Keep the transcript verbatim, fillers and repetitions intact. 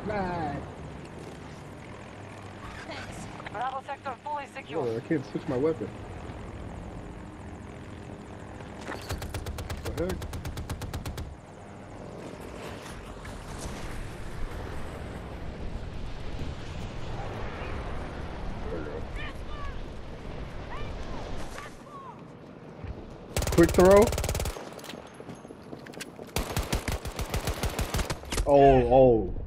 Nice. Bravo sector fully secure. Oh, I can't switch my weapon. What the heck? There we go. Quick throw. Oh, oh.